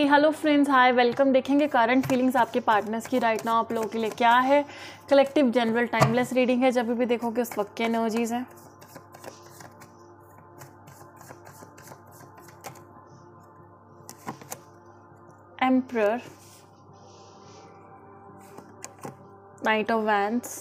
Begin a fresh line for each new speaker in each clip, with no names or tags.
Hello friends, hi welcome. देखेंगे current feelings आपके partners की राइट नाउ आप लोगों के लिए क्या है। कलेक्टिव जनरल टाइमलेस रीडिंग है, जब भी देखोगे उस वक्त की एनर्जीज हैं। Emperor, knight of wands,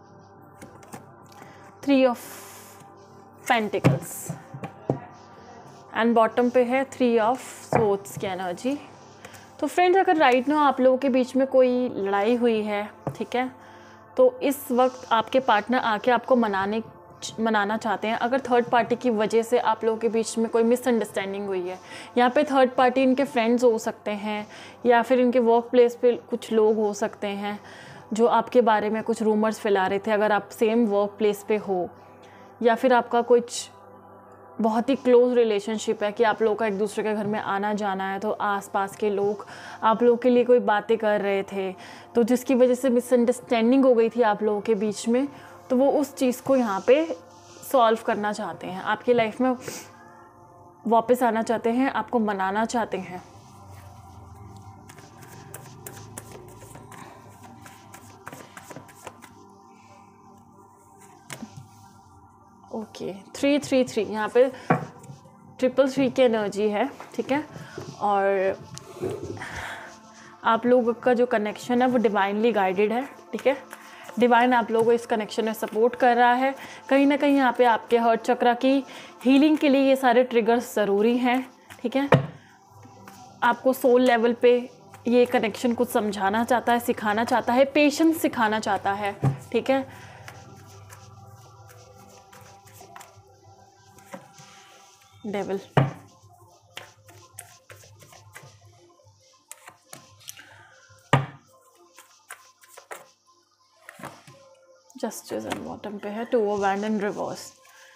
3 of pentacles and bottom पे है 3 ऑफ सोर्ड्स की एनर्जी। तो फ्रेंड्स, अगर राइट नाउ आप लोगों के बीच में कोई लड़ाई हुई है, ठीक है, तो इस वक्त आपके पार्टनर आके आपको मनाना चाहते हैं। अगर थर्ड पार्टी की वजह से आप लोगों के बीच में कोई मिसअंडरस्टैंडिंग हुई है, यहाँ पे थर्ड पार्टी इनके फ्रेंड्स हो सकते हैं या फिर इनके वर्क प्लेस पे कुछ लोग हो सकते हैं जो आपके बारे में कुछ रूमर्स फैला रहे थे, अगर आप सेम वर्क प्लेस पे हो, या फिर आपका कुछ बहुत ही क्लोज रिलेशनशिप है कि आप लोगों का एक दूसरे के घर में आना जाना है, तो आसपास के लोग आप लोगों के लिए कोई बातें कर रहे थे, तो जिसकी वजह से मिसअंडरस्टैंडिंग हो गई थी आप लोगों के बीच में, तो वो उस चीज़ को यहाँ पे सॉल्व करना चाहते हैं, आपकी लाइफ में वापस आना चाहते हैं, आपको मनाना चाहते हैं। ओके, 333 यहाँ पे 333 की एनर्जी है, ठीक है। और आप लोगों का जो कनेक्शन है वो डिवाइनली गाइडेड है, ठीक है। डिवाइन आप लोगों को इस कनेक्शन में सपोर्ट कर रहा है। कहीं ना कहीं यहाँ पे आपके हर्ट चक्रा की हीलिंग के लिए ये सारे ट्रिगर्स ज़रूरी हैं, ठीक है। आपको सोल लेवल पे ये कनेक्शन कुछ समझाना चाहता है, सिखाना चाहता है, पेशेंस सिखाना चाहता है, ठीक है। डेविल, जस्टिस एंड बॉटम पे है 2 of wand in reverse.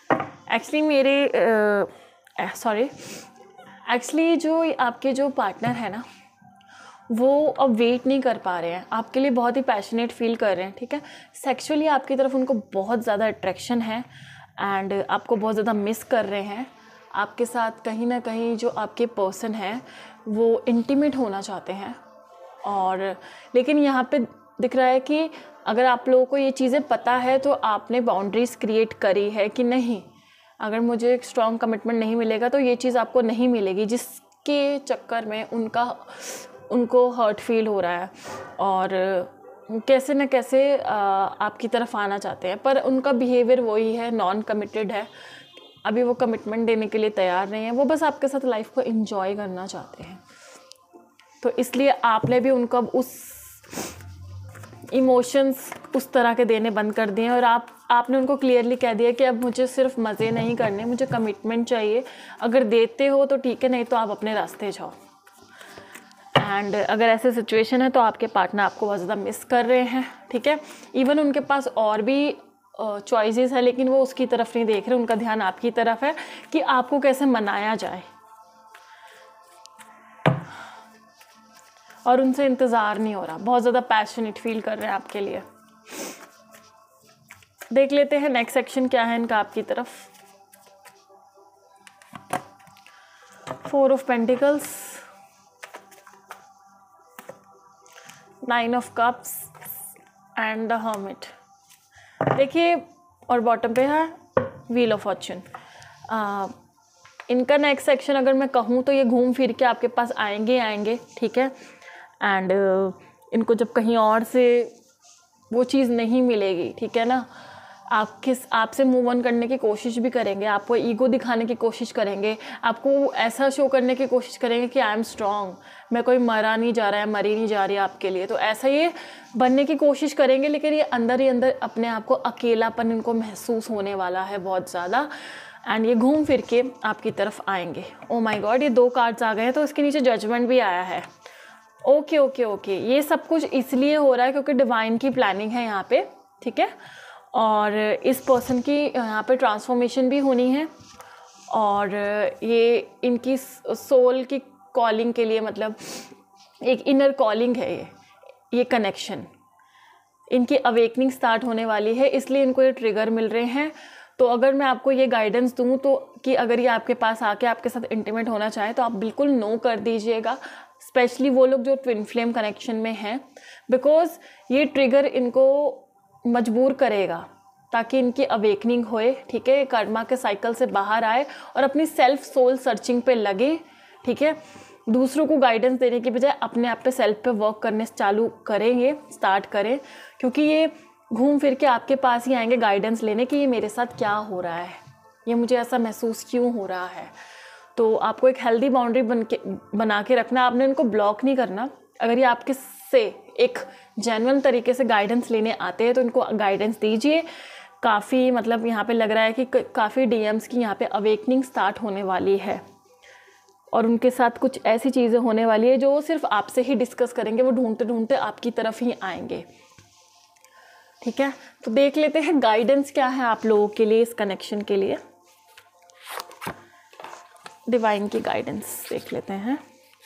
Actually जो आपके जो पार्टनर है ना, वो अब वेट नहीं कर पा रहे हैं, आपके लिए बहुत ही पैशनेट फील कर रहे हैं, ठीक है। सेक्सुअली आपकी तरफ उनको बहुत ज़्यादा अट्रैक्शन है एंड आपको बहुत ज़्यादा मिस कर रहे हैं। आपके साथ कहीं ना कहीं जो आपके पर्सन है वो इंटीमेट होना चाहते हैं, और लेकिन यहाँ पे दिख रहा है कि अगर आप लोगों को ये चीज़ें पता है तो आपने बाउंड्रीज़ क्रिएट करी है कि नहीं, अगर मुझे एक स्ट्रॉन्ग कमिटमेंट नहीं मिलेगा तो ये चीज़ आपको नहीं मिलेगी, जिसके चक्कर में उनको हर्ट फील हो रहा है और कैसे न कैसे आपकी तरफ आना चाहते हैं, पर उनका बिहेवियर वही है, नॉन कमिटेड है, अभी वो कमिटमेंट देने के लिए तैयार नहीं है, वो बस आपके साथ लाइफ को एंजॉय करना चाहते हैं। तो इसलिए आपने भी उनको अब उस इमोशंस उस तरह के देने बंद कर दिए और आपने उनको क्लियरली कह दिया कि अब मुझे सिर्फ मज़े नहीं करने, मुझे कमिटमेंट चाहिए। अगर देते हो तो ठीक है, नहीं तो आप अपने रास्ते जाओ। एंड अगर ऐसे सिचुएशन है तो आपके पार्टनर आपको बहुत ज़्यादा मिस कर रहे हैं, ठीक है। इवन उनके पास और भी चॉइसेस है, लेकिन वो उसकी तरफ नहीं देख रहे, उनका ध्यान आपकी तरफ है कि आपको कैसे मनाया जाए, और उनसे इंतज़ार नहीं हो रहा, बहुत ज़्यादा पैशनेट फील कर रहे हैं आपके लिए। देख लेते हैं नेक्स्ट सेक्शन क्या है इनका आपकी तरफ। 4 of pentacles, 9 of cups and the hermit. देखिए, और बॉटम पे है व्हील ऑफ फॉर्चून। इनका नेक्स्ट सेक्शन अगर मैं कहूँ तो ये घूम फिर के आपके पास आएंगे, ठीक है। एंड इनको जब कहीं और से वो चीज़ नहीं मिलेगी, ठीक है ना, आपसे मूव ऑन करने की कोशिश भी करेंगे, आपको ईगो दिखाने की कोशिश करेंगे, आपको ऐसा शो करने की कोशिश करेंगे कि आई एम स्ट्रॉन्ग, मैं कोई मरा नहीं जा रहा है, मरी नहीं जा रही आपके लिए, तो ऐसा ये बनने की कोशिश करेंगे, लेकिन ये अंदर ही अंदर अपने आप को अकेलापन इनको महसूस होने वाला है बहुत ज़्यादा, एंड ये घूम फिर के आपकी तरफ आएंगे। ओ माय गॉड, ये 2 कार्ड्स आ गए हैं, तो इसके नीचे जजमेंट भी आया है। ओके, ये सब कुछ इसलिए हो रहा है क्योंकि डिवाइन की प्लानिंग है यहाँ पे, ठीक है। और इस पर्सन की यहाँ पे ट्रांसफॉर्मेशन भी होनी है, और ये इनकी सोल की कॉलिंग के लिए, मतलब एक इनर कॉलिंग है ये कनेक्शन, इनकी अवेकनिंग स्टार्ट होने वाली है, इसलिए इनको ये ट्रिगर मिल रहे हैं। तो अगर मैं आपको ये गाइडेंस दूँ तो कि अगर ये आपके पास आके आपके साथ इंटीमेट होना चाहे तो आप बिल्कुल नो कर दीजिएगा, स्पेशली वो लोग जो ट्विन फ्लेम कनेक्शन में हैं, बिकॉज ये ट्रिगर इनको मजबूर करेगा ताकि इनकी अवेकनिंग होए, ठीक है, कर्मा के साइकिल से बाहर आए और अपनी सेल्फ सोल सर्चिंग पे लगे, ठीक है। दूसरों को गाइडेंस देने की बजाय अपने आप पे सेल्फ पे वर्क करने चालू करेंगे, स्टार्ट करें, क्योंकि ये घूम फिर के आपके पास ही आएंगे गाइडेंस लेने कि ये मेरे साथ क्या हो रहा है, ये मुझे ऐसा महसूस क्यों हो रहा है। तो आपको एक हेल्दी बाउंड्री बना के रखना, आपने उनको ब्लॉक नहीं करना। अगर ये आपके से एक जेन्युइन तरीके से गाइडेंस लेने आते हैं तो इनको गाइडेंस दीजिए। काफ़ी मतलब यहाँ पे लग रहा है कि काफ़ी डीएम्स की यहाँ पे अवेकनिंग स्टार्ट होने वाली है और उनके साथ कुछ ऐसी चीज़ें होने वाली है जो सिर्फ आपसे ही डिस्कस करेंगे, वो ढूंढते ढूंढते आपकी तरफ ही आएंगे, ठीक है। तो देख लेते हैं गाइडेंस क्या है आप लोगों के लिए इस कनेक्शन के लिए। डिवाइन की गाइडेंस देख लेते हैं।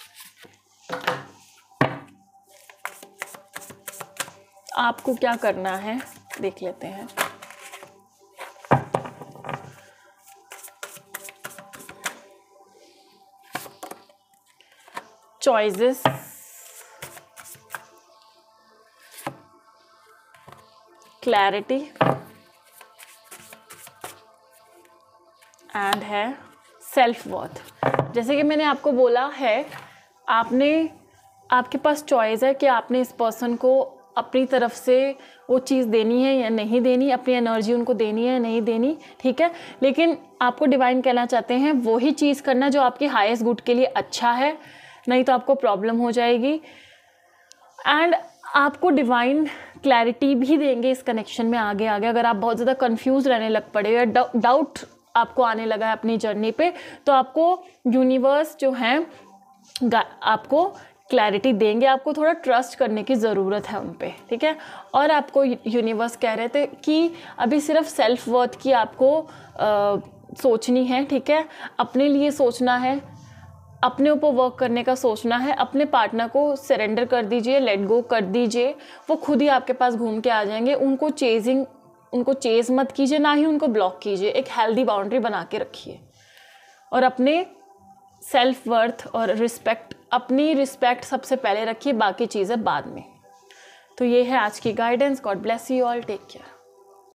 आपको क्या करना है देख लेते हैं। चॉइसेस, क्लैरिटी एंड है सेल्फ वर्थ। जैसे कि मैंने आपको बोला है, आपके पास चॉइस है कि आपने इस पर्सन को अपनी तरफ से वो चीज़ देनी है या नहीं देनी, अपनी एनर्जी उनको देनी है या नहीं देनी, ठीक है। लेकिन आपको डिवाइन कहना चाहते हैं वही चीज़ करना जो आपकी हाईएस्ट गुड के लिए अच्छा है, नहीं तो आपको प्रॉब्लम हो जाएगी। एंड आपको डिवाइन क्लैरिटी भी देंगे इस कनेक्शन में आगे आगे। अगर आप बहुत ज़्यादा कंफ्यूज रहने लग पड़े या डाउट आपको आने लगा है अपनी जर्नी पे, तो आपको यूनिवर्स जो है आपको क्लैरिटी देंगे। आपको थोड़ा ट्रस्ट करने की ज़रूरत है उन पे, ठीक है। और आपको यूनिवर्स कह रहे थे कि अभी सिर्फ सेल्फ वर्थ की आपको सोचनी है, ठीक है। अपने लिए सोचना है, अपने ऊपर वर्क करने का सोचना है। अपने पार्टनर को सरेंडर कर दीजिए, लेट गो कर दीजिए, वो खुद ही आपके पास घूम के आ जाएंगे। उनको चेज़ मत कीजिए, ना ही उनको ब्लॉक कीजिए। एक हेल्दी बाउंड्री बना के रखिए और अपने सेल्फ वर्थ और अपनी रिस्पेक्ट सबसे पहले रखिए, बाकी चीज़ें बाद में। तो ये है आज की guidance. God bless you all, take care.